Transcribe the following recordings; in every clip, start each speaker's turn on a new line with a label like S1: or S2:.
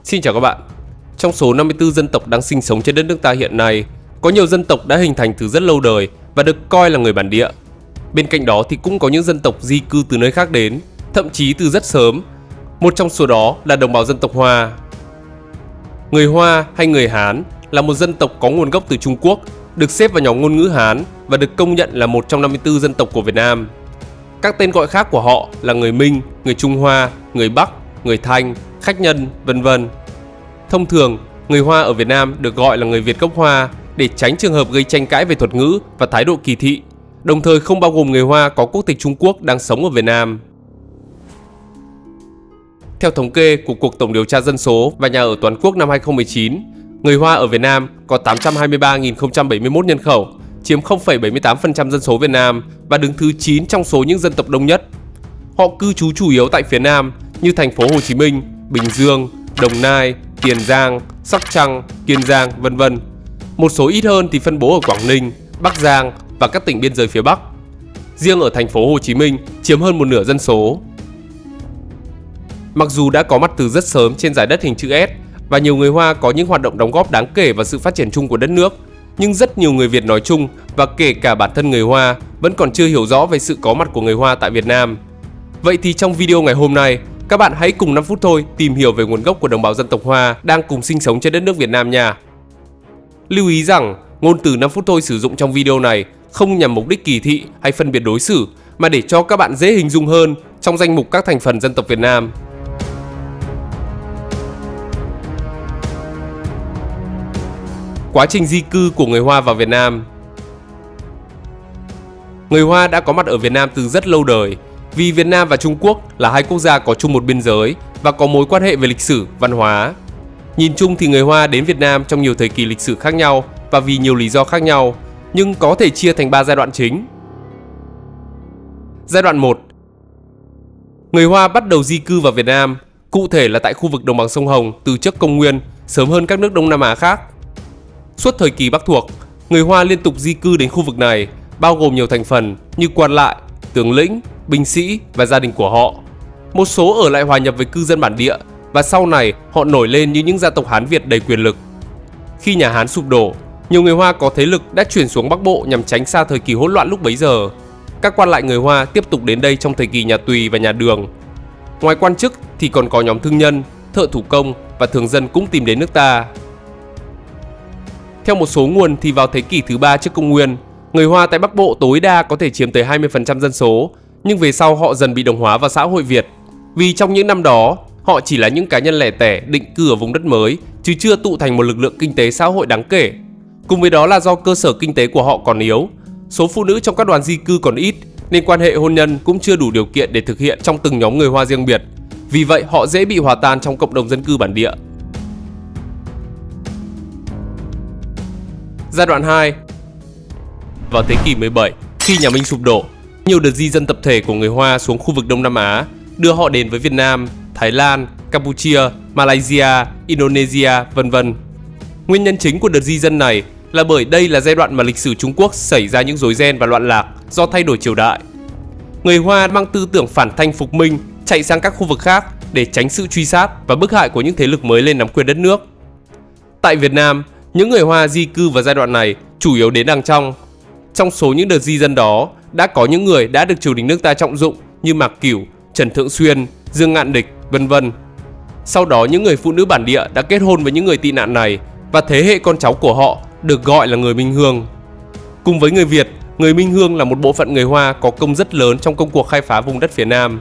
S1: Xin chào các bạn. Trong số 54 dân tộc đang sinh sống trên đất nước ta hiện nay, có nhiều dân tộc đã hình thành từ rất lâu đời và được coi là người bản địa. Bên cạnh đó thì cũng có những dân tộc di cư từ nơi khác đến, thậm chí từ rất sớm. Một trong số đó là đồng bào dân tộc Hoa. Người Hoa hay người Hán là một dân tộc có nguồn gốc từ Trung Quốc, được xếp vào nhóm ngôn ngữ Hán và được công nhận là một trong 54 dân tộc của Việt Nam. Các tên gọi khác của họ là người Minh, người Trung Hoa, người Bắc, người Thanh, khách nhân, vân vân. Thông thường, người Hoa ở Việt Nam được gọi là người Việt gốc Hoa để tránh trường hợp gây tranh cãi về thuật ngữ và thái độ kỳ thị, đồng thời không bao gồm người Hoa có quốc tịch Trung Quốc đang sống ở Việt Nam. Theo thống kê của Cuộc Tổng điều tra dân số và nhà ở toàn quốc năm 2019, người Hoa ở Việt Nam có 823.071 nhân khẩu, chiếm 0,78% dân số Việt Nam và đứng thứ 9 trong số những dân tộc đông nhất. Họ cư trú chủ yếu tại phía Nam như thành phố Hồ Chí Minh, Bình Dương, Đồng Nai, Tiền Giang, Sóc Trăng, Kiên Giang, vân vân. Một số ít hơn thì phân bố ở Quảng Ninh, Bắc Giang và các tỉnh biên giới phía Bắc. Riêng ở thành phố Hồ Chí Minh chiếm hơn một nửa dân số. Mặc dù đã có mặt từ rất sớm trên giải đất hình chữ S và nhiều người Hoa có những hoạt động đóng góp đáng kể vào sự phát triển chung của đất nước, nhưng rất nhiều người Việt nói chung và kể cả bản thân người Hoa vẫn còn chưa hiểu rõ về sự có mặt của người Hoa tại Việt Nam. Vậy thì trong video ngày hôm nay, các bạn hãy cùng 5 phút thôi tìm hiểu về nguồn gốc của đồng bào dân tộc Hoa đang cùng sinh sống trên đất nước Việt Nam nha. Lưu ý rằng, ngôn từ 5 phút thôi sử dụng trong video này không nhằm mục đích kỳ thị hay phân biệt đối xử, mà để cho các bạn dễ hình dung hơn trong danh mục các thành phần dân tộc Việt Nam. Quá trình di cư của người Hoa vào Việt Nam. Người Hoa đã có mặt ở Việt Nam từ rất lâu đời, vì Việt Nam và Trung Quốc là hai quốc gia có chung một biên giới và có mối quan hệ về lịch sử, văn hóa. Nhìn chung thì người Hoa đến Việt Nam trong nhiều thời kỳ lịch sử khác nhau và vì nhiều lý do khác nhau, nhưng có thể chia thành 3 giai đoạn chính. Giai đoạn 1. Người Hoa bắt đầu di cư vào Việt Nam, cụ thể là tại khu vực đồng bằng sông Hồng từ trước công nguyên, sớm hơn các nước Đông Nam Á khác. Suốt thời kỳ Bắc thuộc, người Hoa liên tục di cư đến khu vực này, bao gồm nhiều thành phần như quan lại, tướng lĩnh, binh sĩ và gia đình của họ. Một số ở lại hòa nhập với cư dân bản địa và sau này họ nổi lên như những gia tộc Hán Việt đầy quyền lực. Khi nhà Hán sụp đổ, nhiều người Hoa có thế lực đã chuyển xuống Bắc Bộ nhằm tránh xa thời kỳ hỗn loạn lúc bấy giờ. Các quan lại người Hoa tiếp tục đến đây trong thời kỳ nhà Tùy và nhà Đường. Ngoài quan chức thì còn có nhóm thương nhân, thợ thủ công và thường dân cũng tìm đến nước ta. Theo một số nguồn thì vào thế kỷ thứ 3 trước công nguyên, người Hoa tại Bắc Bộ tối đa có thể chiếm tới 20% dân số, nhưng về sau họ dần bị đồng hóa vào xã hội Việt. Vì trong những năm đó, họ chỉ là những cá nhân lẻ tẻ định cư ở vùng đất mới, chứ chưa tụ thành một lực lượng kinh tế xã hội đáng kể. Cùng với đó là do cơ sở kinh tế của họ còn yếu, số phụ nữ trong các đoàn di cư còn ít, nên quan hệ hôn nhân cũng chưa đủ điều kiện để thực hiện trong từng nhóm người Hoa riêng biệt. Vì vậy họ dễ bị hòa tan trong cộng đồng dân cư bản địa. Giai đoạn 2. Vào thế kỷ 17, khi nhà Minh sụp đổ, nhiều đợt di dân tập thể của người Hoa xuống khu vực Đông Nam Á, đưa họ đến với Việt Nam, Thái Lan, Campuchia, Malaysia, Indonesia, vân vân. Nguyên nhân chính của đợt di dân này là bởi đây là giai đoạn mà lịch sử Trung Quốc xảy ra những rối ren và loạn lạc do thay đổi triều đại. Người Hoa mang tư tưởng phản Thanh phục Minh chạy sang các khu vực khác để tránh sự truy sát và bức hại của những thế lực mới lên nắm quyền đất nước. Tại Việt Nam, những người Hoa di cư vào giai đoạn này chủ yếu đến đàng trong. Trong số những đợt di dân đó, đã có những người đã được triều đình nước ta trọng dụng như Mạc Cửu, Trần Thượng Xuyên, Dương Ngạn Địch, vân vân. Sau đó những người phụ nữ bản địa đã kết hôn với những người tị nạn này và thế hệ con cháu của họ được gọi là người Minh Hương. Cùng với người Việt, người Minh Hương là một bộ phận người Hoa có công rất lớn trong công cuộc khai phá vùng đất phía Nam.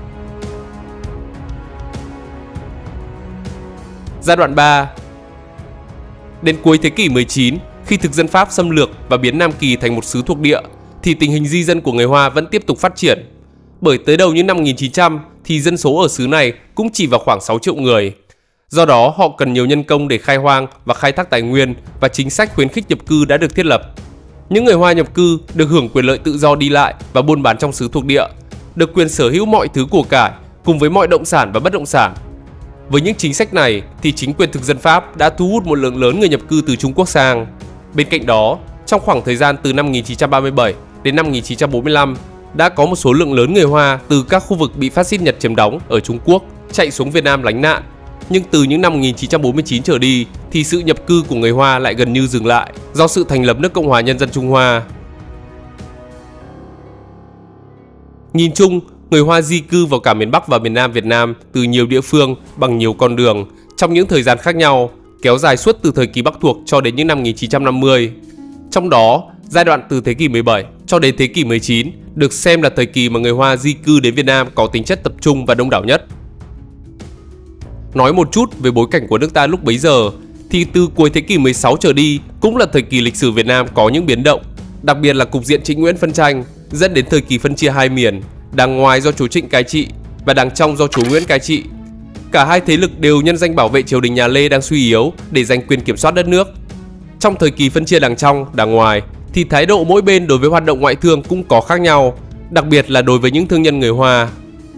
S1: Giai đoạn 3. Đến cuối thế kỷ 19, khi thực dân Pháp xâm lược và biến Nam Kỳ thành một xứ thuộc địa, thì tình hình di dân của người Hoa vẫn tiếp tục phát triển. Bởi tới đầu những năm 1900 thì dân số ở xứ này cũng chỉ vào khoảng 6 triệu người. Do đó họ cần nhiều nhân công để khai hoang và khai thác tài nguyên, và chính sách khuyến khích nhập cư đã được thiết lập. Những người Hoa nhập cư được hưởng quyền lợi tự do đi lại và buôn bán trong xứ thuộc địa, được quyền sở hữu mọi thứ của cải cùng với mọi động sản và bất động sản. Với những chính sách này thì chính quyền thực dân Pháp đã thu hút một lượng lớn người nhập cư từ Trung Quốc sang. Bên cạnh đó, trong khoảng thời gian từ năm 1937 đến năm 1945, đã có một số lượng lớn người Hoa từ các khu vực bị phát xít Nhật chiếm đóng ở Trung Quốc chạy xuống Việt Nam lánh nạn, Nhưng từ những năm 1949 trở đi thì sự nhập cư của người Hoa lại gần như dừng lại do sự thành lập nước Cộng hòa Nhân dân Trung Hoa. Nhìn chung, người Hoa di cư vào cả miền Bắc và miền Nam Việt Nam từ nhiều địa phương bằng nhiều con đường trong những thời gian khác nhau, kéo dài suốt từ thời kỳ Bắc thuộc cho đến những năm 1950. Trong đó, giai đoạn từ thế kỷ 17 cho đến thế kỷ 19 được xem là thời kỳ mà người Hoa di cư đến Việt Nam có tính chất tập trung và đông đảo nhất. Nói một chút về bối cảnh của nước ta lúc bấy giờ, thì từ cuối thế kỷ 16 trở đi cũng là thời kỳ lịch sử Việt Nam có những biến động, đặc biệt là cục diện Trịnh Nguyễn phân tranh dẫn đến thời kỳ phân chia hai miền, đảng ngoài do chúa Trịnh cai trị và đảng trong do chúa Nguyễn cai trị. Cả hai thế lực đều nhân danh bảo vệ triều đình nhà Lê đang suy yếu để giành quyền kiểm soát đất nước. Trong thời kỳ phân chia đảng trong, đảng ngoài thì thái độ mỗi bên đối với hoạt động ngoại thương cũng có khác nhau, đặc biệt là đối với những thương nhân người Hoa.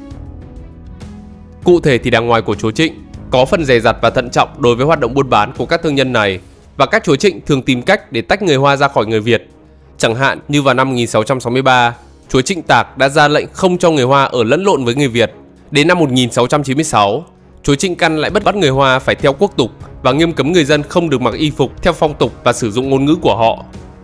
S1: Cụ thể thì đảng ngoài của chúa Trịnh có phần dè dặt và thận trọng đối với hoạt động buôn bán của các thương nhân này, và các chúa Trịnh thường tìm cách để tách người Hoa ra khỏi người Việt. Chẳng hạn như vào năm 1663, chúa Trịnh Tạc đã ra lệnh không cho người Hoa ở lẫn lộn với người Việt. Đến năm 1696, chúa Trịnh Căn lại bắt người Hoa phải theo quốc tục và nghiêm cấm người dân không được mặc y phục theo phong tục và sử dụng ngôn ngữ của họ.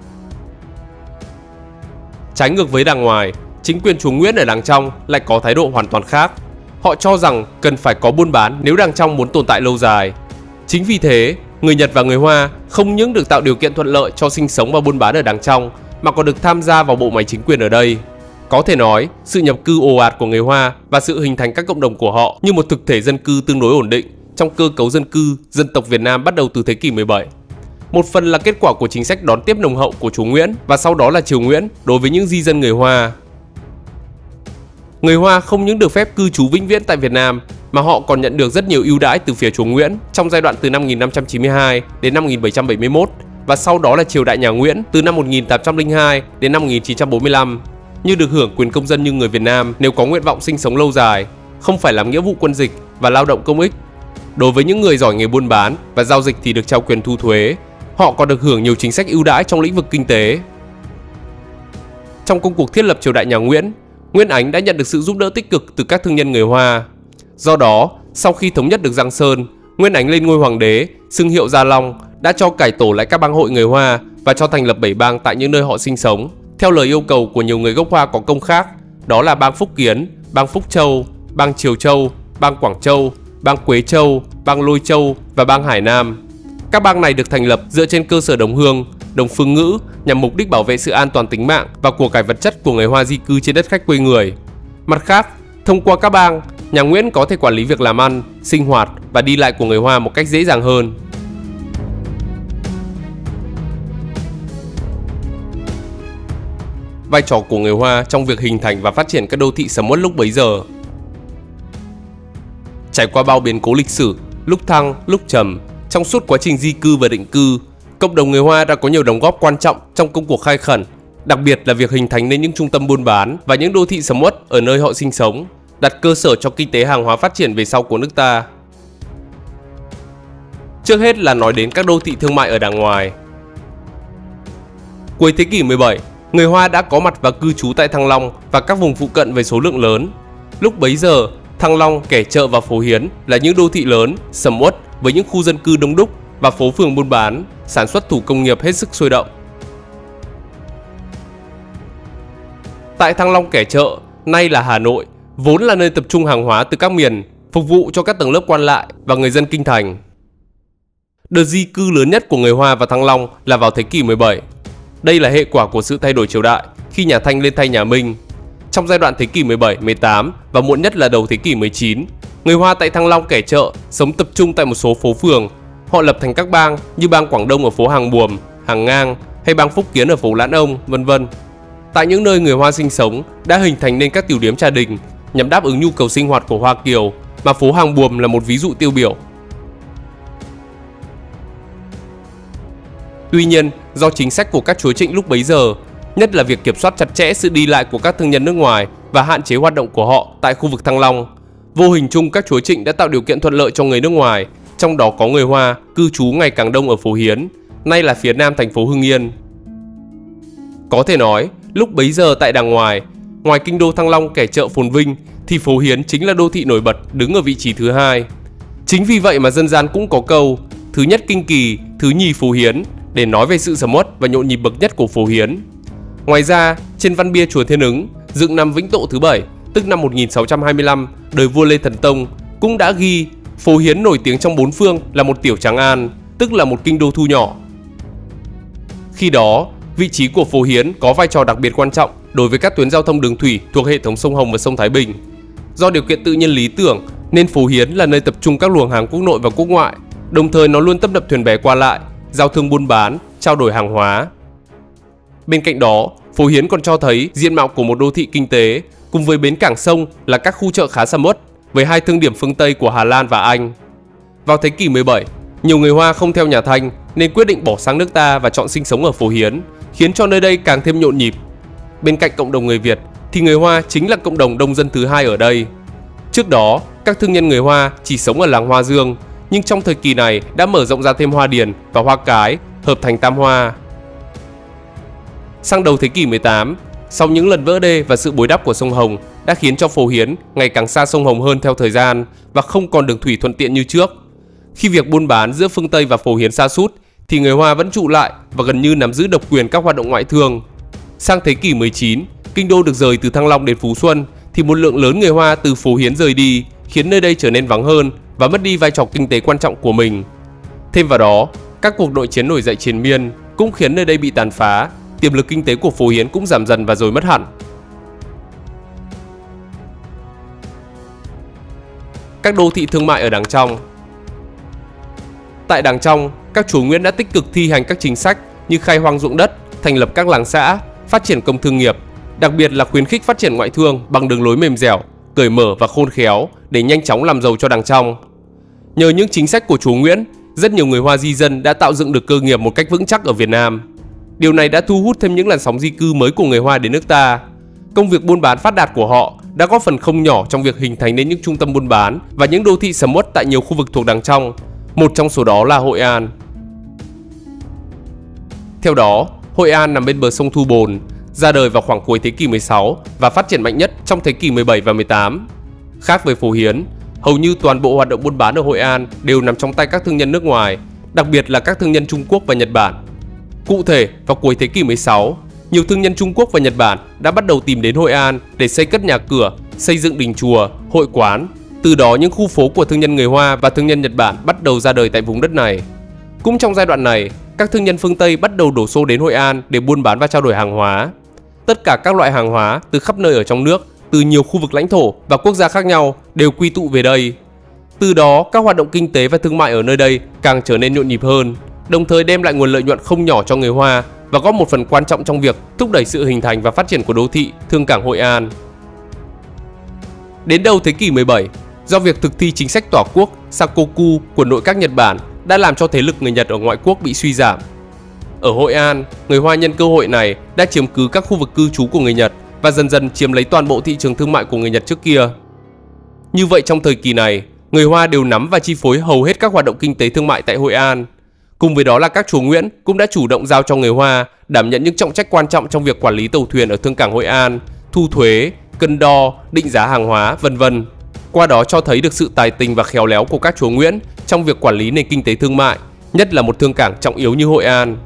S1: Trái ngược với đảng ngoài, chính quyền chúa Nguyễn ở đảng trong lại có thái độ hoàn toàn khác. Họ cho rằng cần phải có buôn bán nếu đảng trong muốn tồn tại lâu dài. Chính vì thế, người Nhật và người Hoa không những được tạo điều kiện thuận lợi cho sinh sống và buôn bán ở đảng trong, mà còn được tham gia vào bộ máy chính quyền ở đây. Có thể nói, sự nhập cư ồ ạt của người Hoa và sự hình thành các cộng đồng của họ như một thực thể dân cư tương đối ổn định trong cơ cấu dân cư dân tộc Việt Nam bắt đầu từ thế kỷ 17. Một phần là kết quả của chính sách đón tiếp nồng hậu của chúa Nguyễn và sau đó là triều Nguyễn đối với những di dân người Hoa. Người Hoa không những được phép cư trú vĩnh viễn tại Việt Nam mà họ còn nhận được rất nhiều ưu đãi từ phía chúa Nguyễn trong giai đoạn từ năm 1592 đến năm 1771 và sau đó là triều đại nhà Nguyễn từ năm 1802 đến năm 1945, như được hưởng quyền công dân như người Việt Nam nếu có nguyện vọng sinh sống lâu dài, không phải làm nghĩa vụ quân dịch và lao động công ích. Đối với những người giỏi nghề buôn bán và giao dịch thì được trao quyền thu thuế. Họ còn được hưởng nhiều chính sách ưu đãi trong lĩnh vực kinh tế. Trong công cuộc thiết lập triều đại nhà Nguyễn, Nguyễn Ánh đã nhận được sự giúp đỡ tích cực từ các thương nhân người Hoa. Do đó, sau khi thống nhất được Giang Sơn, Nguyễn Ánh lên ngôi hoàng đế, xưng hiệu Gia Long, đã cho cải tổ lại các bang hội người Hoa và cho thành lập 7 bang tại những nơi họ sinh sống, theo lời yêu cầu của nhiều người gốc Hoa có công khác, đó là bang Phúc Kiến, bang Phúc Châu, bang Triều Châu, bang Quảng Châu, bang Quế Châu, bang Lôi Châu và bang Hải Nam. Các bang này được thành lập dựa trên cơ sở đồng hương, đồng phương ngữ nhằm mục đích bảo vệ sự an toàn tính mạng và của cải vật chất của người Hoa di cư trên đất khách quê người. Mặt khác, thông qua các bang, nhà Nguyễn có thể quản lý việc làm ăn, sinh hoạt và đi lại của người Hoa một cách dễ dàng hơn. Vai trò của người Hoa trong việc hình thành và phát triển các đô thị sầm uất lúc bấy giờ. Trải qua bao biến cố lịch sử, lúc thăng, lúc trầm, trong suốt quá trình di cư và định cư, cộng đồng người Hoa đã có nhiều đóng góp quan trọng trong công cuộc khai khẩn, đặc biệt là việc hình thành nên những trung tâm buôn bán và những đô thị sầm uất ở nơi họ sinh sống, đặt cơ sở cho kinh tế hàng hóa phát triển về sau của nước ta. Trước hết là nói đến các đô thị thương mại ở đàng ngoài. Cuối thế kỷ 17, người Hoa đã có mặt và cư trú tại Thăng Long và các vùng phụ cận với số lượng lớn. Lúc bấy giờ, Thăng Long, Kẻ Chợ và Phố Hiến là những đô thị lớn, sầm uất với những khu dân cư đông đúc và phố phường buôn bán, sản xuất thủ công nghiệp hết sức sôi động. Tại Thăng Long, Kẻ Chợ, nay là Hà Nội, vốn là nơi tập trung hàng hóa từ các miền, phục vụ cho các tầng lớp quan lại và người dân kinh thành. Đợt di cư lớn nhất của người Hoa vào Thăng Long là vào thế kỷ 17. Đây là hệ quả của sự thay đổi triều đại khi nhà Thanh lên thay nhà Minh. Trong giai đoạn thế kỷ 17, 18 và muộn nhất là đầu thế kỷ 19, người Hoa tại Thăng Long, Kẻ Chợ sống tập trung tại một số phố phường. Họ lập thành các bang như bang Quảng Đông ở phố Hàng Buồm, Hàng Ngang hay bang Phúc Kiến ở phố Lãn Ông, vân vân. Tại những nơi người Hoa sinh sống đã hình thành nên các tiểu điếm trà đình nhằm đáp ứng nhu cầu sinh hoạt của Hoa Kiều, mà phố Hàng Buồm là một ví dụ tiêu biểu. Tuy nhiên, do chính sách của các chúa Trịnh lúc bấy giờ, nhất là việc kiểm soát chặt chẽ sự đi lại của các thương nhân nước ngoài và hạn chế hoạt động của họ tại khu vực Thăng Long, vô hình chung các chúa Trịnh đã tạo điều kiện thuận lợi cho người nước ngoài, trong đó có người Hoa, cư trú ngày càng đông ở phố Hiến, nay là phía nam thành phố Hưng Yên. Có thể nói, lúc bấy giờ tại đàng ngoài kinh đô Thăng Long, Kẻ Chợ phồn vinh, thì phố Hiến chính là đô thị nổi bật đứng ở vị trí thứ hai. Chính vì vậy mà dân gian cũng có câu thứ nhất Kinh Kỳ, thứ nhì Phổ Hiến để nói về sự sầm uất và nhộn nhịp bậc nhất của Phổ Hiến. Ngoài ra, trên văn bia chùa Thiên Ứng, dựng năm Vĩnh Tộ thứ 7, tức năm 1625, đời vua Lê Thần Tông, cũng đã ghi Phổ Hiến nổi tiếng trong bốn phương là một tiểu Tràng An, tức là một kinh đô thu nhỏ. Khi đó, vị trí của Phổ Hiến có vai trò đặc biệt quan trọng đối với các tuyến giao thông đường thủy thuộc hệ thống sông Hồng và sông Thái Bình. Do điều kiện tự nhiên lý tưởng nên Phổ Hiến là nơi tập trung các luồng hàng quốc nội và quốc ngoại, đồng thời nó luôn tấp nập thuyền bè qua lại, giao thương buôn bán, trao đổi hàng hóa. Bên cạnh đó, Phổ Hiến còn cho thấy diện mạo của một đô thị kinh tế, cùng với bến cảng sông là các khu chợ khá sầm uất với hai thương điểm phương Tây của Hà Lan và Anh. Vào thế kỷ 17, nhiều người Hoa không theo nhà Thanh nên quyết định bỏ sang nước ta và chọn sinh sống ở Phổ Hiến, khiến cho nơi đây càng thêm nhộn nhịp. Bên cạnh cộng đồng người Việt thì người Hoa chính là cộng đồng đông dân thứ hai ở đây. Trước đó, các thương nhân người Hoa chỉ sống ở làng Hoa Dương, nhưng trong thời kỳ này đã mở rộng ra thêm Hoa Điền và Hoa Cái, hợp thành Tam Hoa. Sang đầu thế kỷ 18, sau những lần vỡ đê và sự bồi đắp của sông Hồng đã khiến cho Phổ Hiến ngày càng xa sông Hồng hơn theo thời gian và không còn đường thủy thuận tiện như trước. Khi việc buôn bán giữa phương Tây và Phổ Hiến sa sút thì người Hoa vẫn trụ lại và gần như nắm giữ độc quyền các hoạt động ngoại thương. Sang thế kỷ 19, kinh đô được rời từ Thăng Long đến Phú Xuân thì một lượng lớn người Hoa từ Phổ Hiến rời đi, khiến nơi đây trở nên vắng hơn và mất đi vai trò kinh tế quan trọng của mình. Thêm vào đó, các cuộc nội chiến nổi dậy triền miên cũng khiến nơi đây bị tàn phá, tiềm lực kinh tế của Phổ Hiến cũng giảm dần và rồi mất hẳn. Các đô thị thương mại ở Đàng Trong. Tại Đàng Trong, các chúa Nguyễn đã tích cực thi hành các chính sách như khai hoang ruộng đất, thành lập các làng xã, phát triển công thương nghiệp, đặc biệt là khuyến khích phát triển ngoại thương bằng đường lối mềm dẻo, cởi mở và khôn khéo để nhanh chóng làm giàu cho Đàng Trong. Nhờ những chính sách của chúa Nguyễn, rất nhiều người Hoa di dân đã tạo dựng được cơ nghiệp một cách vững chắc ở Việt Nam. Điều này đã thu hút thêm những làn sóng di cư mới của người Hoa đến nước ta. Công việc buôn bán phát đạt của họ đã góp phần không nhỏ trong việc hình thành nên những trung tâm buôn bán và những đô thị sầm uất tại nhiều khu vực thuộc Đàng Trong. Một trong số đó là Hội An. Theo đó, Hội An nằm bên bờ sông Thu Bồn, ra đời vào khoảng cuối thế kỷ 16 và phát triển mạnh nhất trong thế kỷ 17 và 18. Khác với Phổ Hiến, hầu như toàn bộ hoạt động buôn bán ở Hội An đều nằm trong tay các thương nhân nước ngoài, đặc biệt là các thương nhân Trung Quốc và Nhật Bản. Cụ thể, vào cuối thế kỷ 16, nhiều thương nhân Trung Quốc và Nhật Bản đã bắt đầu tìm đến Hội An để xây cất nhà cửa, xây dựng đình chùa, hội quán. Từ đó những khu phố của thương nhân người Hoa và thương nhân Nhật Bản bắt đầu ra đời tại vùng đất này. Cũng trong giai đoạn này, các thương nhân phương Tây bắt đầu đổ xô đến Hội An để buôn bán và trao đổi hàng hóa. Tất cả các loại hàng hóa từ khắp nơi ở trong nước, từ nhiều khu vực lãnh thổ và quốc gia khác nhau đều quy tụ về đây. Từ đó, các hoạt động kinh tế và thương mại ở nơi đây càng trở nên nhộn nhịp hơn, đồng thời đem lại nguồn lợi nhuận không nhỏ cho người Hoa và góp một phần quan trọng trong việc thúc đẩy sự hình thành và phát triển của đô thị thương cảng Hội An. Đến đầu thế kỷ 17, do việc thực thi chính sách tỏa quốc Sakoku của nội các Nhật Bản đã làm cho thế lực người Nhật ở ngoại quốc bị suy giảm. Ở Hội An, người Hoa nhân cơ hội này đã chiếm cứ các khu vực cư trú của người Nhật và dần dần chiếm lấy toàn bộ thị trường thương mại của người Nhật trước kia. Như vậy trong thời kỳ này, người Hoa đều nắm và chi phối hầu hết các hoạt động kinh tế thương mại tại Hội An. Cùng với đó là các chúa Nguyễn cũng đã chủ động giao cho người Hoa đảm nhận những trọng trách quan trọng trong việc quản lý tàu thuyền ở thương cảng Hội An, thu thuế, cân đo, định giá hàng hóa, vân vân. Qua đó cho thấy được sự tài tình và khéo léo của các chúa Nguyễn trong việc quản lý nền kinh tế thương mại, nhất là một thương cảng trọng yếu như Hội An.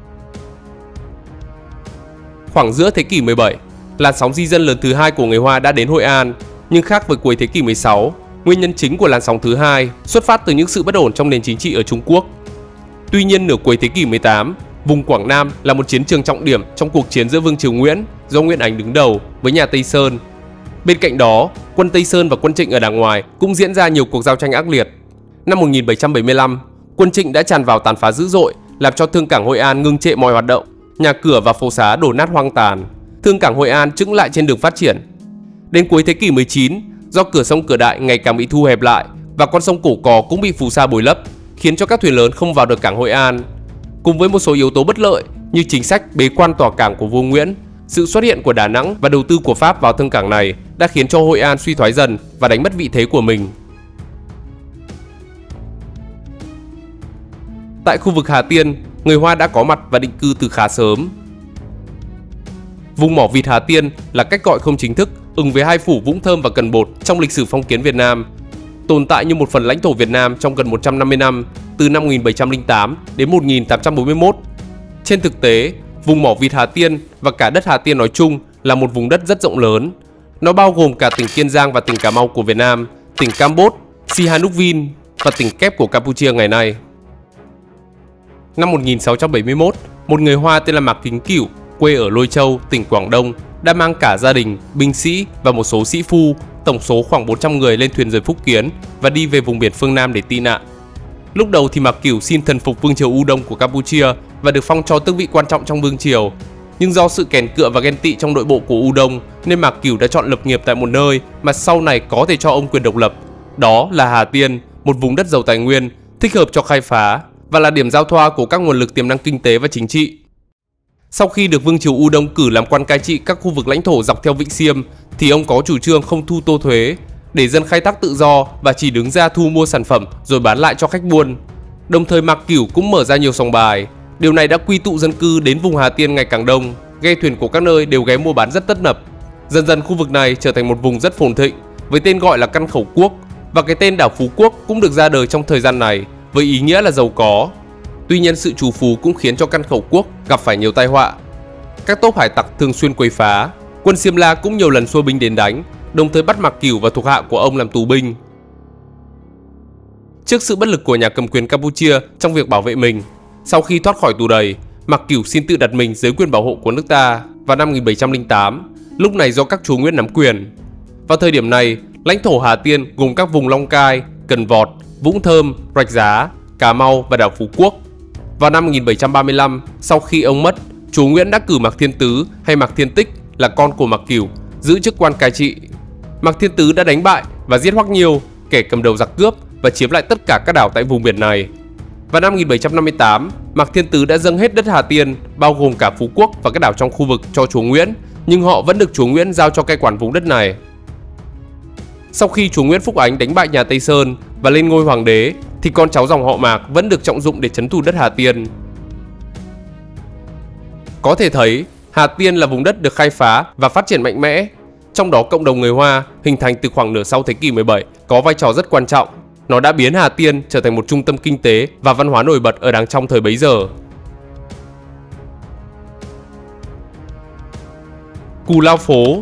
S1: Khoảng giữa thế kỷ 17, làn sóng di dân lớn thứ hai của người Hoa đã đến Hội An, nhưng khác với cuối thế kỷ 16, nguyên nhân chính của làn sóng thứ hai xuất phát từ những sự bất ổn trong nền chính trị ở Trung Quốc. Tuy nhiên, nửa cuối thế kỷ 18, vùng Quảng Nam là một chiến trường trọng điểm trong cuộc chiến giữa Vương triều Nguyễn do Nguyễn Ánh đứng đầu với nhà Tây Sơn. Bên cạnh đó, quân Tây Sơn và quân Trịnh ở đàng ngoài cũng diễn ra nhiều cuộc giao tranh ác liệt. Năm 1775, quân Trịnh đã tràn vào tàn phá dữ dội, làm cho thương cảng Hội An ngưng trệ mọi hoạt động, nhà cửa và phố xá đổ nát hoang tàn. Thương cảng Hội An chững lại trên đường phát triển. Đến cuối thế kỷ 19, do cửa sông Cửa Đại ngày càng bị thu hẹp lại và con sông Cổ Cò cũng bị phù sa bồi lấp, khiến cho các thuyền lớn không vào được cảng Hội An. Cùng với một số yếu tố bất lợi như chính sách bế quan tỏa cảng của vua Nguyễn, sự xuất hiện của Đà Nẵng và đầu tư của Pháp vào thương cảng này đã khiến cho Hội An suy thoái dần và đánh mất vị thế của mình. Tại khu vực Hà Tiên, người Hoa đã có mặt và định cư từ khá sớm. Vùng mỏ vịt Hà Tiên là cách gọi không chính thức ứng với hai phủ Vũng Thơm và Cần Bột trong lịch sử phong kiến Việt Nam. tồn tại như một phần lãnh thổ Việt Nam trong gần 150 năm, từ năm 1708 đến 1841. Trên thực tế, vùng mỏ vịt Hà Tiên và cả đất Hà Tiên nói chung là một vùng đất rất rộng lớn. Nó bao gồm cả tỉnh Kiên Giang và tỉnh Cà Mau của Việt Nam, tỉnh Campuchia, Sihanoukville và tỉnh Kép của Campuchia ngày nay. Năm 1671, một người Hoa tên là Mạc Kính Cửu, quê ở Lôi Châu, tỉnh Quảng Đông, đã mang cả gia đình, binh sĩ và một số sĩ phu, tổng số khoảng 400 người lên thuyền rời Phúc Kiến và đi về vùng biển phương Nam để tị nạn. Lúc đầu thì Mạc Cửu xin thần phục vương triều U Đông của Campuchia và được phong cho tước vị quan trọng trong vương triều. Nhưng do sự kèn cựa và ghen tị trong nội bộ của U Đông nên Mạc Cửu đã chọn lập nghiệp tại một nơi mà sau này có thể cho ông quyền độc lập. Đó là Hà Tiên, một vùng đất giàu tài nguyên, thích hợp cho khai phá và là điểm giao thoa của các nguồn lực tiềm năng kinh tế và chính trị. Sau khi được vương triều U Đông cử làm quan cai trị các khu vực lãnh thổ dọc theo Vịnh Xiêm thì ông có chủ trương không thu tô thuế, để dân khai thác tự do và chỉ đứng ra thu mua sản phẩm rồi bán lại cho khách buôn. Đồng thời Mạc Cửu cũng mở ra nhiều sòng bài. Điều này đã quy tụ dân cư đến vùng Hà Tiên ngày càng đông, ghe thuyền của các nơi đều ghé mua bán rất tấp nập. Dần dần khu vực này trở thành một vùng rất phồn thịnh với tên gọi là Căn Khẩu Quốc, và cái tên đảo Phú Quốc cũng được ra đời trong thời gian này với ý nghĩa là giàu có. Tuy nhiên sự trù phú cũng khiến cho Căn Khẩu Quốc gặp phải nhiều tai họa. Các tốp hải tặc thường xuyên quấy phá, quân Xiêm La cũng nhiều lần xua binh đến đánh, đồng thời bắt Mạc Cửu và thuộc hạ của ông làm tù binh. Trước sự bất lực của nhà cầm quyền Campuchia trong việc bảo vệ mình, sau khi thoát khỏi tù đầy, Mạc Cửu xin tự đặt mình dưới quyền bảo hộ của nước ta vào năm 1708, lúc này do các chúa Nguyễn nắm quyền. Vào thời điểm này, lãnh thổ Hà Tiên gồm các vùng Long Cai, Cần Vọt, Vũng Thơm, Rạch Giá, Cà Mau và đảo Phú Quốc. Vào năm 1735, sau khi ông mất, chúa Nguyễn đã cử Mạc Thiên Tứ hay Mạc Thiên Tích là con của Mạc Cửu giữ chức quan cai trị. Mạc Thiên Tứ đã đánh bại và giết Hoắc Nhiêu, kẻ cầm đầu giặc cướp, và chiếm lại tất cả các đảo tại vùng biển này. Vào năm 1758, Mạc Thiên Tứ đã dâng hết đất Hà Tiên, bao gồm cả Phú Quốc và các đảo trong khu vực cho chúa Nguyễn, nhưng họ vẫn được chúa Nguyễn giao cho cai quản vùng đất này. Sau khi chúa Nguyễn Phúc Ánh đánh bại nhà Tây Sơn và lên ngôi hoàng đế, thì con cháu dòng họ Mạc vẫn được trọng dụng để trấn thủ đất Hà Tiên. Có thể thấy, Hà Tiên là vùng đất được khai phá và phát triển mạnh mẽ. Trong đó cộng đồng người Hoa hình thành từ khoảng nửa sau thế kỷ 17 có vai trò rất quan trọng. Nó đã biến Hà Tiên trở thành một trung tâm kinh tế và văn hóa nổi bật ở Đàng Trong thời bấy giờ. Cù Lao Phố.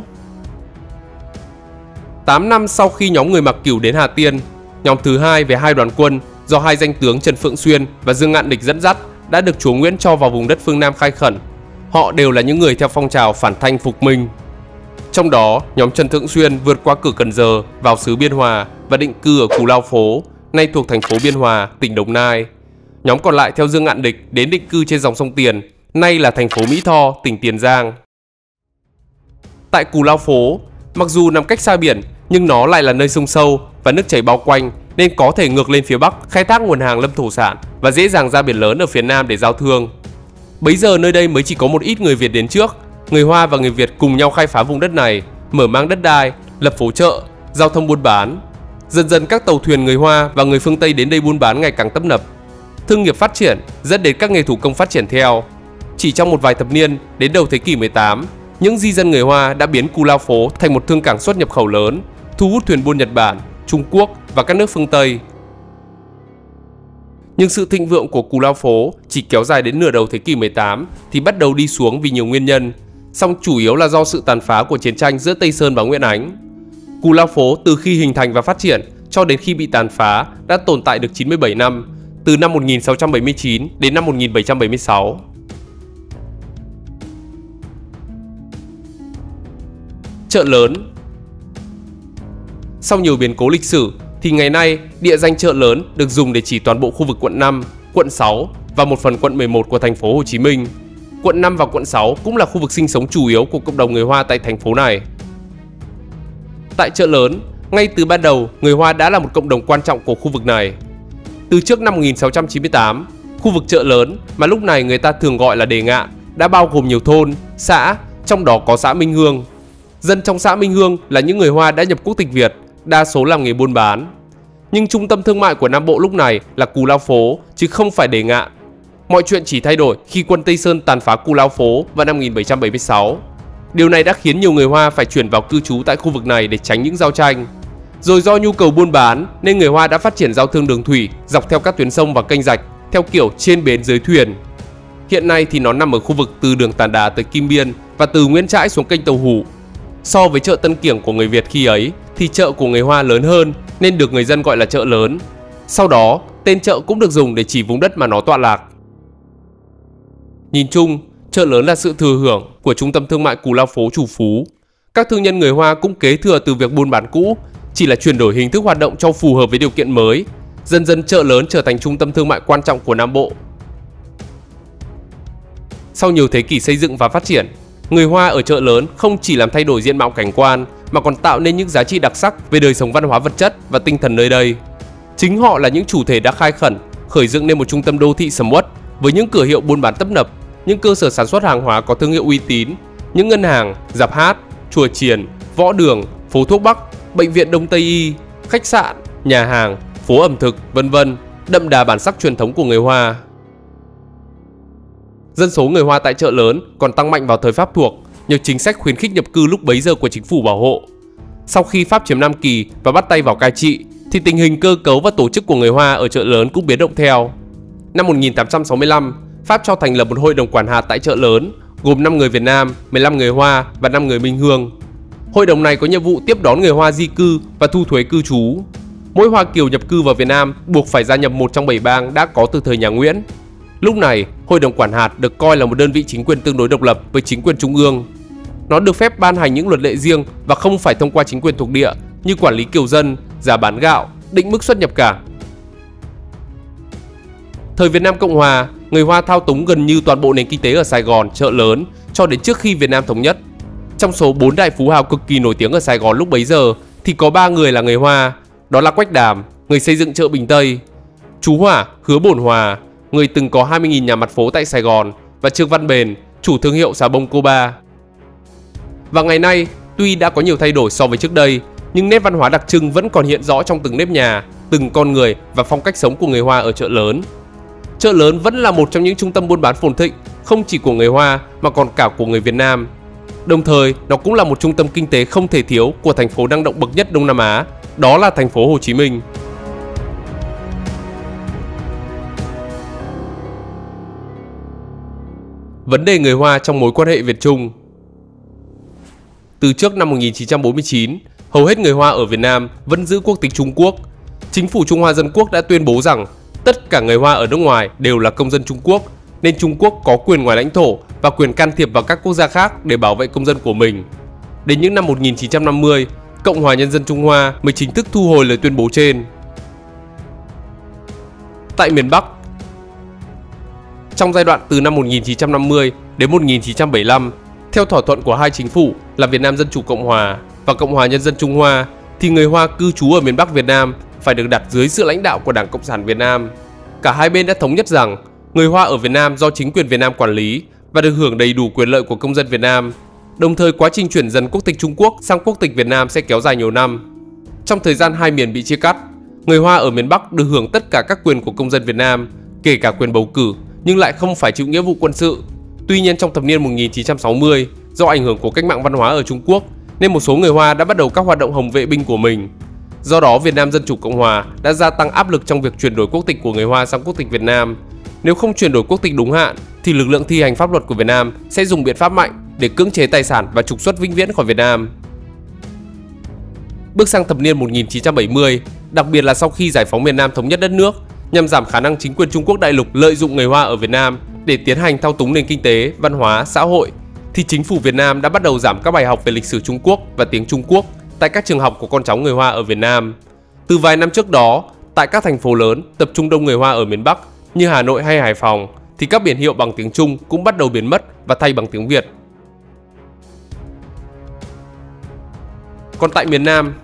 S1: 8 năm sau khi nhóm người Mạc Cửu đến Hà Tiên, nhóm thứ hai về hai đoàn quân do hai danh tướng Trần Phượng Xuyên và Dương Ngạn Địch dẫn dắt đã được chúa Nguyễn cho vào vùng đất phương Nam khai khẩn. Họ đều là những người theo phong trào phản Thanh phục Minh. Trong đó, nhóm Trần Thượng Xuyên vượt qua cửa Cần Giờ vào xứ Biên Hòa và định cư ở Cù Lao Phố, nay thuộc thành phố Biên Hòa, tỉnh Đồng Nai. Nhóm còn lại theo Dương Ngạn Địch đến định cư trên dòng sông Tiền, nay là thành phố Mỹ Tho, tỉnh Tiền Giang. Tại Cù Lao Phố, mặc dù nằm cách xa biển, nhưng nó lại là nơi sông sâu và nước chảy bao quanh nên có thể ngược lên phía Bắc khai thác nguồn hàng lâm thổ sản và dễ dàng ra biển lớn ở phía Nam để giao thương. Bấy giờ nơi đây mới chỉ có một ít người Việt đến trước. Người Hoa và người Việt cùng nhau khai phá vùng đất này, mở mang đất đai, lập phố chợ, giao thông buôn bán. Dần dần các tàu thuyền người Hoa và người phương Tây đến đây buôn bán ngày càng tấp nập. Thương nghiệp phát triển, dẫn đến các nghề thủ công phát triển theo. Chỉ trong một vài thập niên, đến đầu thế kỷ 18, những di dân người Hoa đã biến Cù Lao Phố thành một thương cảng xuất nhập khẩu lớn, thu hút thuyền buôn Nhật Bản, Trung Quốc và các nước phương Tây. Nhưng sự thịnh vượng của Cù Lao Phố chỉ kéo dài đến nửa đầu thế kỷ 18 thì bắt đầu đi xuống vì nhiều nguyên nhân, song chủ yếu là do sự tàn phá của chiến tranh giữa Tây Sơn và Nguyễn Ánh. Cù Lao Phố từ khi hình thành và phát triển cho đến khi bị tàn phá đã tồn tại được 97 năm, từ năm 1679 đến năm 1776. Chợ lớn. Sau nhiều biến cố lịch sử thì ngày nay địa danh chợ lớn được dùng để chỉ toàn bộ khu vực quận 5, quận 6 và một phần quận 11 của thành phố Hồ Chí Minh. Quận 5 và quận 6 cũng là khu vực sinh sống chủ yếu của cộng đồng người Hoa tại thành phố này. Tại chợ lớn, ngay từ ban đầu, người Hoa đã là một cộng đồng quan trọng của khu vực này. Từ trước năm 1698, khu vực chợ lớn mà lúc này người ta thường gọi là Đề Ngạn đã bao gồm nhiều thôn, xã, trong đó có xã Minh Hương. Dân trong xã Minh Hương là những người Hoa đã nhập quốc tịch Việt, đa số làm nghề buôn bán. Nhưng trung tâm thương mại của Nam Bộ lúc này là Cù Lao Phố chứ không phải Đề Ngạn. Mọi chuyện chỉ thay đổi khi quân Tây Sơn tàn phá Cù Lao Phố vào năm 1776. Điều này đã khiến nhiều người Hoa phải chuyển vào cư trú tại khu vực này để tránh những giao tranh. Rồi do nhu cầu buôn bán nên người Hoa đã phát triển giao thương đường thủy dọc theo các tuyến sông và kênh rạch theo kiểu trên bến dưới thuyền. Hiện nay thì nó nằm ở khu vực từ đường Tản Đà tới Kim Biên và từ Nguyễn Trãi xuống kênh Tàu Hủ. So với chợ Tân Kiểng của người Việt khi ấy thì chợ của người Hoa lớn hơn nên được người dân gọi là chợ lớn. Sau đó, tên chợ cũng được dùng để chỉ vùng đất mà nó tọa lạc. Nhìn chung, chợ lớn là sự thừa hưởng của trung tâm thương mại Cù Lao Phố Trù Phú. Các thương nhân người Hoa cũng kế thừa từ việc buôn bán cũ, chỉ là chuyển đổi hình thức hoạt động cho phù hợp với điều kiện mới. Dần dần chợ lớn trở thành trung tâm thương mại quan trọng của Nam Bộ. Sau nhiều thế kỷ xây dựng và phát triển, người Hoa ở chợ lớn không chỉ làm thay đổi diện mạo cảnh quan mà còn tạo nên những giá trị đặc sắc về đời sống văn hóa vật chất và tinh thần nơi đây. Chính họ là những chủ thể đã khai khẩn, khởi dựng nên một trung tâm đô thị sầm uất với những cửa hiệu buôn bán tấp nập, những cơ sở sản xuất hàng hóa có thương hiệu uy tín, những ngân hàng, rạp hát, chùa chiền, võ đường, phố thuốc Bắc, bệnh viện Đông Tây Y, khách sạn, nhà hàng, phố ẩm thực, vân vân, đậm đà bản sắc truyền thống của người Hoa. Dân số người Hoa tại chợ lớn còn tăng mạnh vào thời Pháp thuộc nhờ chính sách khuyến khích nhập cư lúc bấy giờ của chính phủ bảo hộ. Sau khi Pháp chiếm Nam Kỳ và bắt tay vào cai trị thì tình hình cơ cấu và tổ chức của người Hoa ở chợ lớn cũng biến động theo. Năm 1865, Pháp cho thành lập một hội đồng quản hạt tại chợ lớn, gồm 5 người Việt Nam, 15 người Hoa và 5 người Minh Hương. Hội đồng này có nhiệm vụ tiếp đón người Hoa di cư và thu thuế cư trú. Mỗi Hoa Kiều nhập cư vào Việt Nam buộc phải gia nhập một trong 7 bang đã có từ thời nhà Nguyễn. Lúc này, Hội đồng quản hạt được coi là một đơn vị chính quyền tương đối độc lập với chính quyền trung ương. Nó được phép ban hành những luật lệ riêng và không phải thông qua chính quyền thuộc địa như quản lý kiều dân, giá bán gạo, định mức xuất nhập cảng. Thời Việt Nam Cộng Hòa, người Hoa thao túng gần như toàn bộ nền kinh tế ở Sài Gòn, chợ lớn cho đến trước khi Việt Nam thống nhất. Trong số 4 đại phú hào cực kỳ nổi tiếng ở Sài Gòn lúc bấy giờ thì có 3 người là người Hoa, đó là Quách Đàm, người xây dựng chợ Bình Tây, Chú Hỏa, Hứa Bổn Hòa, người từng có 20.000 nhà mặt phố tại Sài Gòn, và Trương Văn Bền, chủ thương hiệu xà bông Coba. Và ngày nay, tuy đã có nhiều thay đổi so với trước đây, nhưng nét văn hóa đặc trưng vẫn còn hiện rõ trong từng nếp nhà, từng con người và phong cách sống của người Hoa ở chợ lớn. Chợ lớn vẫn là một trong những trung tâm buôn bán phồn thịnh, không chỉ của người Hoa mà còn cả của người Việt Nam. Đồng thời, nó cũng là một trung tâm kinh tế không thể thiếu của thành phố năng động bậc nhất Đông Nam Á, đó là thành phố Hồ Chí Minh. Vấn đề người Hoa trong mối quan hệ Việt-Trung. Từ trước năm 1949, hầu hết người Hoa ở Việt Nam vẫn giữ quốc tịch Trung Quốc. Chính phủ Trung Hoa Dân Quốc đã tuyên bố rằng tất cả người Hoa ở nước ngoài đều là công dân Trung Quốc, nên Trung Quốc có quyền ngoài lãnh thổ và quyền can thiệp vào các quốc gia khác để bảo vệ công dân của mình. Đến những năm 1950, Cộng hòa Nhân dân Trung Hoa mới chính thức thu hồi lời tuyên bố trên. Tại miền Bắc, trong giai đoạn từ năm 1950 đến 1975, theo thỏa thuận của hai chính phủ là Việt Nam Dân Chủ Cộng Hòa và Cộng hòa Nhân dân Trung Hoa, thì người Hoa cư trú ở miền Bắc Việt Nam phải được đặt dưới sự lãnh đạo của Đảng Cộng sản Việt Nam. Cả hai bên đã thống nhất rằng người Hoa ở Việt Nam do chính quyền Việt Nam quản lý và được hưởng đầy đủ quyền lợi của công dân Việt Nam. Đồng thời, quá trình chuyển dần quốc tịch Trung Quốc sang quốc tịch Việt Nam sẽ kéo dài nhiều năm. Trong thời gian hai miền bị chia cắt, người Hoa ở miền Bắc được hưởng tất cả các quyền của công dân Việt Nam, kể cả quyền bầu cử, nhưng lại không phải chịu nghĩa vụ quân sự. Tuy nhiên, trong thập niên 1960, do ảnh hưởng của cách mạng văn hóa ở Trung Quốc, nên một số người Hoa đã bắt đầu các hoạt động hồng vệ binh của mình. Do đó, Việt Nam Dân Chủ Cộng Hòa đã gia tăng áp lực trong việc chuyển đổi quốc tịch của người Hoa sang quốc tịch Việt Nam. Nếu không chuyển đổi quốc tịch đúng hạn, thì lực lượng thi hành pháp luật của Việt Nam sẽ dùng biện pháp mạnh để cưỡng chế tài sản và trục xuất vĩnh viễn khỏi Việt Nam. Bước sang thập niên 1970, đặc biệt là sau khi giải phóng miền Nam thống nhất đất nước, nhằm giảm khả năng chính quyền Trung Quốc đại lục lợi dụng người Hoa ở Việt Nam để tiến hành thao túng nền kinh tế, văn hóa, xã hội, thì chính phủ Việt Nam đã bắt đầu giảm các bài học về lịch sử Trung Quốc và tiếng Trung Quốc tại các trường học của con cháu người Hoa ở Việt Nam. Từ vài năm trước đó, tại các thành phố lớn tập trung đông người Hoa ở miền Bắc như Hà Nội hay Hải Phòng, thì các biển hiệu bằng tiếng Trung cũng bắt đầu biến mất và thay bằng tiếng Việt. Còn tại miền Nam,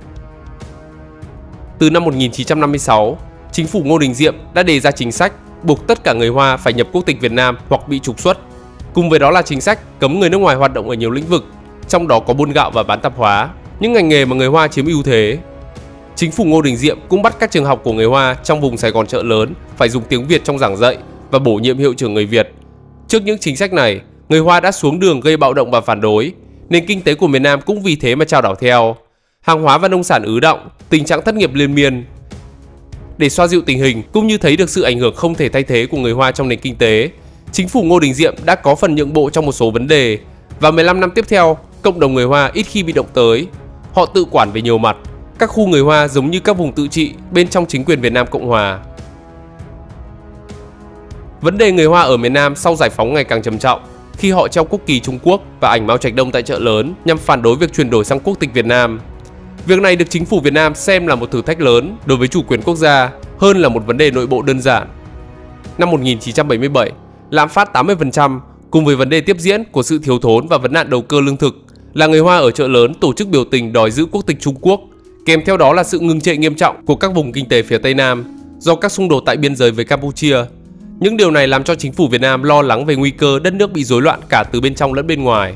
S1: từ năm 1956, chính phủ Ngô Đình Diệm đã đề ra chính sách buộc tất cả người Hoa phải nhập quốc tịch Việt Nam hoặc bị trục xuất. Cùng với đó là chính sách cấm người nước ngoài hoạt động ở nhiều lĩnh vực, trong đó có buôn gạo và bán tạp hóa, những ngành nghề mà người Hoa chiếm ưu thế. Chính phủ Ngô Đình Diệm cũng bắt các trường học của người Hoa trong vùng Sài Gòn chợ lớn phải dùng tiếng Việt trong giảng dạy và bổ nhiệm hiệu trưởng người Việt. Trước những chính sách này, người Hoa đã xuống đường gây bạo động và phản đối, nền kinh tế của miền Nam cũng vì thế mà chao đảo theo. hàng hóa và nông sản ứ đọng, tình trạng thất nghiệp liên miên. Để xoa dịu tình hình cũng như thấy được sự ảnh hưởng không thể thay thế của người Hoa trong nền kinh tế, chính phủ Ngô Đình Diệm đã có phần nhượng bộ trong một số vấn đề, và 15 năm tiếp theo, cộng đồng người Hoa ít khi bị động tới. Họ tự quản về nhiều mặt, các khu người Hoa giống như các vùng tự trị bên trong chính quyền Việt Nam Cộng Hòa. Vấn đề người Hoa ở miền Nam sau giải phóng ngày càng trầm trọng khi họ treo quốc kỳ Trung Quốc và ảnh Mao Trạch Đông tại chợ lớn nhằm phản đối việc chuyển đổi sang quốc tịch Việt Nam. Việc này được chính phủ Việt Nam xem là một thử thách lớn đối với chủ quyền quốc gia hơn là một vấn đề nội bộ đơn giản. Năm 1977, lạm phát 80% cùng với vấn đề tiếp diễn của sự thiếu thốn và vấn nạn đầu cơ lương thực là người Hoa ở chợ lớn tổ chức biểu tình đòi giữ quốc tịch Trung Quốc, kèm theo đó là sự ngừng trệ nghiêm trọng của các vùng kinh tế phía Tây Nam do các xung đột tại biên giới với Campuchia. Những điều này làm cho chính phủ Việt Nam lo lắng về nguy cơ đất nước bị rối loạn cả từ bên trong lẫn bên ngoài.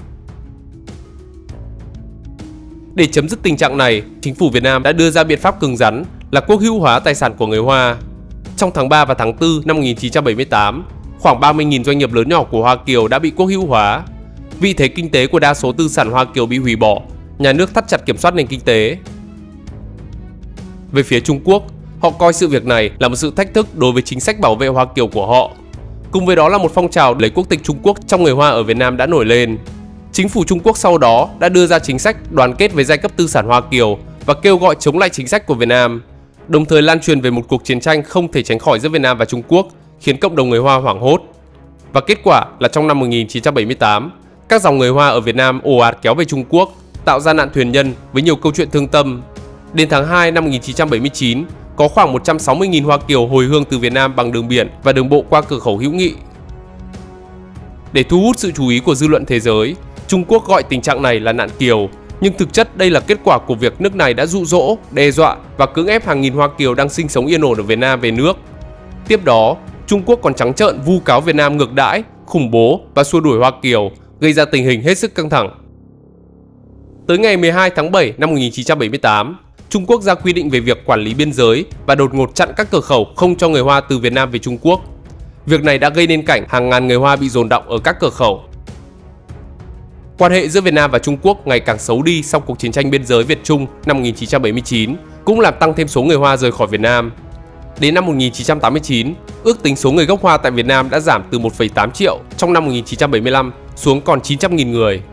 S1: Để chấm dứt tình trạng này, chính phủ Việt Nam đã đưa ra biện pháp cứng rắn là quốc hữu hóa tài sản của người Hoa. Trong tháng 3 và tháng 4 năm 1978, khoảng 30.000 doanh nghiệp lớn nhỏ của Hoa Kiều đã bị quốc hữu hóa. Vị thế kinh tế của đa số tư sản Hoa Kiều bị hủy bỏ, nhà nước thắt chặt kiểm soát nền kinh tế. Về phía Trung Quốc, họ coi sự việc này là một sự thách thức đối với chính sách bảo vệ Hoa Kiều của họ. Cùng với đó là một phong trào lấy quốc tịch Trung Quốc trong người Hoa ở Việt Nam đã nổi lên. Chính phủ Trung Quốc sau đó đã đưa ra chính sách đoàn kết với giai cấp tư sản Hoa Kiều và kêu gọi chống lại chính sách của Việt Nam, đồng thời lan truyền về một cuộc chiến tranh không thể tránh khỏi giữa Việt Nam và Trung Quốc, khiến cộng đồng người Hoa hoảng hốt. Và kết quả là trong năm 1978, các dòng người Hoa ở Việt Nam ồ ạt kéo về Trung Quốc, tạo ra nạn thuyền nhân với nhiều câu chuyện thương tâm. Đến tháng 2 năm 1979, có khoảng 160.000 Hoa Kiều hồi hương từ Việt Nam bằng đường biển và đường bộ qua cửa khẩu Hữu Nghị. Để thu hút sự chú ý của dư luận thế giới, Trung Quốc gọi tình trạng này là nạn kiều, nhưng thực chất đây là kết quả của việc nước này đã dụ dỗ, đe dọa và cưỡng ép hàng nghìn Hoa Kiều đang sinh sống yên ổn ở Việt Nam về nước. Tiếp đó, Trung Quốc còn trắng trợn vu cáo Việt Nam ngược đãi, khủng bố và xua đuổi Hoa Kiều, gây ra tình hình hết sức căng thẳng. Tới ngày 12 tháng 7 năm 1978, Trung Quốc ra quy định về việc quản lý biên giới và đột ngột chặn các cửa khẩu không cho người Hoa từ Việt Nam về Trung Quốc. Việc này đã gây nên cảnh hàng ngàn người Hoa bị dồn đọng ở các cửa khẩu. Quan hệ giữa Việt Nam và Trung Quốc ngày càng xấu đi sau cuộc chiến tranh biên giới Việt-Trung năm 1979, cũng làm tăng thêm số người Hoa rời khỏi Việt Nam. Đến năm 1989, ước tính số người gốc Hoa tại Việt Nam đã giảm từ 1,8 triệu trong năm 1975 xuống còn 900.000 người.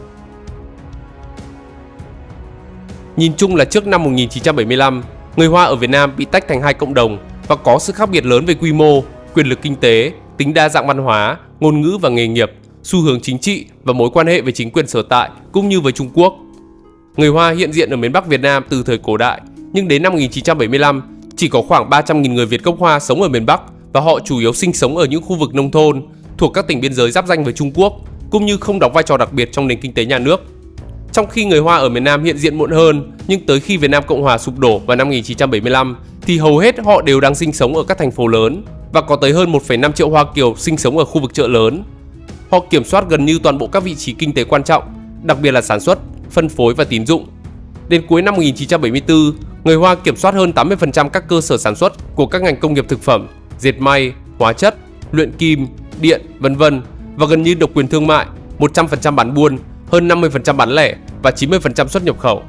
S1: Nhìn chung là trước năm 1975, người Hoa ở Việt Nam bị tách thành hai cộng đồng và có sự khác biệt lớn về quy mô, quyền lực kinh tế, tính đa dạng văn hóa, ngôn ngữ và nghề nghiệp, xu hướng chính trị và mối quan hệ với chính quyền sở tại cũng như với Trung Quốc. Người Hoa hiện diện ở miền Bắc Việt Nam từ thời cổ đại, nhưng đến năm 1975 chỉ có khoảng 300.000 người Việt gốc Hoa sống ở miền Bắc và họ chủ yếu sinh sống ở những khu vực nông thôn thuộc các tỉnh biên giới giáp ranh với Trung Quốc, cũng như không đóng vai trò đặc biệt trong nền kinh tế nhà nước. Trong khi người Hoa ở miền Nam hiện diện muộn hơn, nhưng tới khi Việt Nam Cộng Hòa sụp đổ vào năm 1975 thì hầu hết họ đều đang sinh sống ở các thành phố lớn và có tới hơn 1,5 triệu Hoa Kiều sinh sống ở khu vực chợ lớn. Họ kiểm soát gần như toàn bộ các vị trí kinh tế quan trọng, đặc biệt là sản xuất, phân phối và tín dụng. Đến cuối năm 1974, người Hoa kiểm soát hơn 80% các cơ sở sản xuất của các ngành công nghiệp thực phẩm, dệt may, hóa chất, luyện kim, điện, v.v. và gần như độc quyền thương mại, 100% bán buôn, hơn 50% bán lẻ và 90% xuất nhập khẩu.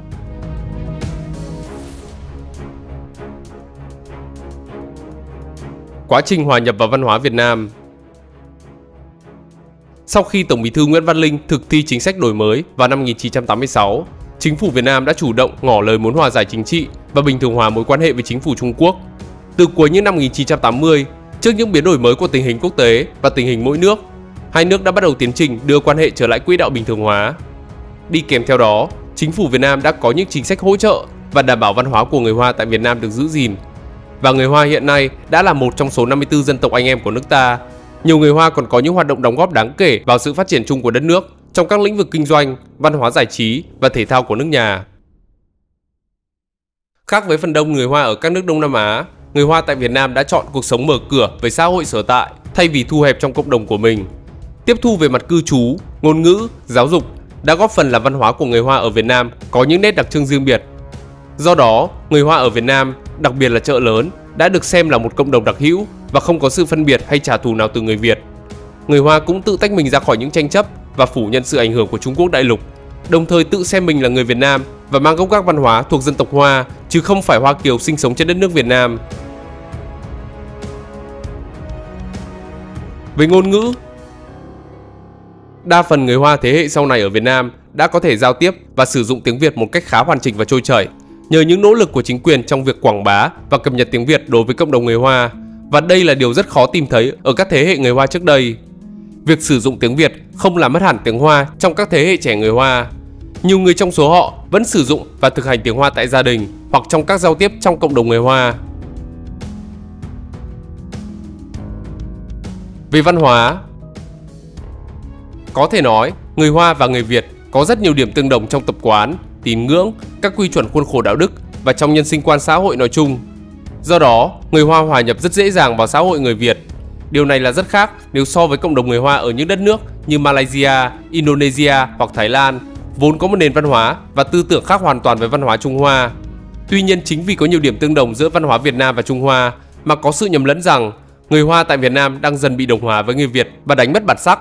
S1: Quá trình hòa nhập vào văn hóa Việt Nam. Sau khi Tổng Bí thư Nguyễn Văn Linh thực thi chính sách đổi mới vào năm 1986, chính phủ Việt Nam đã chủ động ngỏ lời muốn hòa giải chính trị và bình thường hóa mối quan hệ với chính phủ Trung Quốc. Từ cuối những năm 1980, trước những biến đổi mới của tình hình quốc tế và tình hình mỗi nước, hai nước đã bắt đầu tiến trình đưa quan hệ trở lại quỹ đạo bình thường hóa. Đi kèm theo đó, chính phủ Việt Nam đã có những chính sách hỗ trợ và đảm bảo văn hóa của người Hoa tại Việt Nam được giữ gìn. Và người Hoa hiện nay đã là một trong số 54 dân tộc anh em của nước ta. Nhiều người Hoa còn có những hoạt động đóng góp đáng kể vào sự phát triển chung của đất nước trong các lĩnh vực kinh doanh, văn hóa giải trí và thể thao của nước nhà. Khác với phần đông người Hoa ở các nước Đông Nam Á, người Hoa tại Việt Nam đã chọn cuộc sống mở cửa với xã hội sở tại thay vì thu hẹp trong cộng đồng của mình. Tiếp thu về mặt cư trú, ngôn ngữ, giáo dục đã góp phần làm văn hóa của người Hoa ở Việt Nam có những nét đặc trưng riêng biệt. Do đó, người Hoa ở Việt Nam, đặc biệt là chợ lớn, đã được xem là một cộng đồng đặc hữu và không có sự phân biệt hay trả thù nào từ người Việt. Người Hoa cũng tự tách mình ra khỏi những tranh chấp và phủ nhận sự ảnh hưởng của Trung Quốc đại lục, đồng thời tự xem mình là người Việt Nam và mang gốc gác văn hóa thuộc dân tộc Hoa, chứ không phải Hoa Kiều sinh sống trên đất nước Việt Nam. Về ngôn ngữ, đa phần người Hoa thế hệ sau này ở Việt Nam đã có thể giao tiếp và sử dụng tiếng Việt một cách khá hoàn chỉnh và trôi chảy, nhờ những nỗ lực của chính quyền trong việc quảng bá và cập nhật tiếng Việt đối với cộng đồng người Hoa. Và đây là điều rất khó tìm thấy ở các thế hệ người Hoa trước đây. Việc sử dụng tiếng Việt không làm mất hẳn tiếng Hoa trong các thế hệ trẻ người Hoa. Nhiều người trong số họ vẫn sử dụng và thực hành tiếng Hoa tại gia đình hoặc trong các giao tiếp trong cộng đồng người Hoa. Về văn hóa, có thể nói người Hoa và người Việt có rất nhiều điểm tương đồng trong tập quán, tín ngưỡng, các quy chuẩn khuôn khổ đạo đức và trong nhân sinh quan xã hội nói chung. Do đó, người Hoa hòa nhập rất dễ dàng vào xã hội người Việt. Điều này là rất khác nếu so với cộng đồng người Hoa ở những đất nước như Malaysia, Indonesia hoặc Thái Lan, vốn có một nền văn hóa và tư tưởng khác hoàn toàn với văn hóa Trung Hoa. Tuy nhiên, chính vì có nhiều điểm tương đồng giữa văn hóa Việt Nam và Trung Hoa mà có sự nhầm lẫn rằng người Hoa tại Việt Nam đang dần bị đồng hóa với người Việt và đánh mất bản sắc.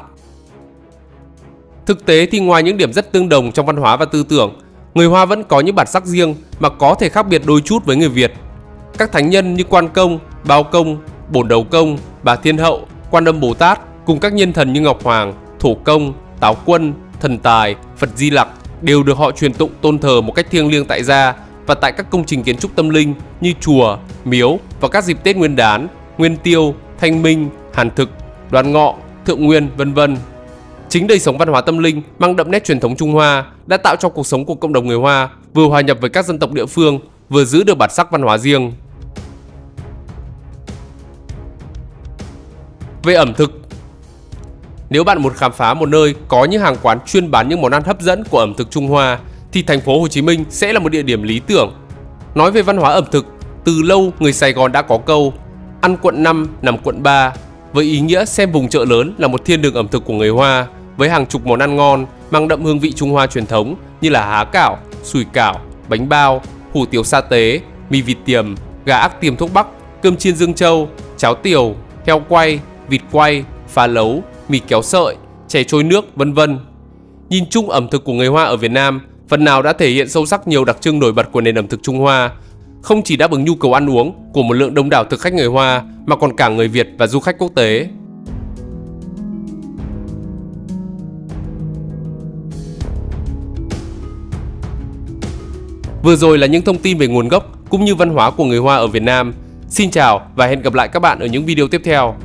S1: Thực tế thì ngoài những điểm rất tương đồng trong văn hóa và tư tưởng, người Hoa vẫn có những bản sắc riêng mà có thể khác biệt đôi chút với người Việt. Các thánh nhân như Quan Công, Bao Công, Bổn Đầu Công, Bà Thiên Hậu, Quan Âm Bồ Tát cùng các nhân thần như Ngọc Hoàng, Thổ Công, Táo Quân, Thần Tài, Phật Di Lặc đều được họ truyền tụng tôn thờ một cách thiêng liêng tại gia và tại các công trình kiến trúc tâm linh như chùa, miếu vào các dịp Tết Nguyên Đán, Nguyên Tiêu, Thanh Minh, Hàn Thực, Đoan Ngọ, Thượng Nguyên, vân vân. Chính đời sống văn hóa tâm linh mang đậm nét truyền thống Trung Hoa đã tạo cho cuộc sống của cộng đồng người Hoa vừa hòa nhập với các dân tộc địa phương, vừa giữ được bản sắc văn hóa riêng. Về ẩm thực, nếu bạn muốn khám phá một nơi có những hàng quán chuyên bán những món ăn hấp dẫn của ẩm thực Trung Hoa thì thành phố Hồ Chí Minh sẽ là một địa điểm lý tưởng. Nói về văn hóa ẩm thực, từ lâu người Sài Gòn đã có câu ăn quận 5 nằm quận 3, với ý nghĩa xem vùng chợ lớn là một thiên đường ẩm thực của người Hoa với hàng chục món ăn ngon mang đậm hương vị Trung Hoa truyền thống như là há cảo, sủi cảo, bánh bao, hủ tiếu sa tế, mì vịt tiềm, gà ác tiềm thuốc Bắc, cơm chiên Dương Châu, cháo tiều, heo quay, vịt quay, phá lấu, mì kéo sợi, chè trôi nước, vân vân. Nhìn chung, ẩm thực của người Hoa ở Việt Nam phần nào đã thể hiện sâu sắc nhiều đặc trưng nổi bật của nền ẩm thực Trung Hoa, không chỉ đáp ứng nhu cầu ăn uống của một lượng đông đảo thực khách người Hoa mà còn cả người Việt và du khách quốc tế. Vừa rồi là những thông tin về nguồn gốc cũng như văn hóa của người Hoa ở Việt Nam. Xin chào và hẹn gặp lại các bạn ở những video tiếp theo.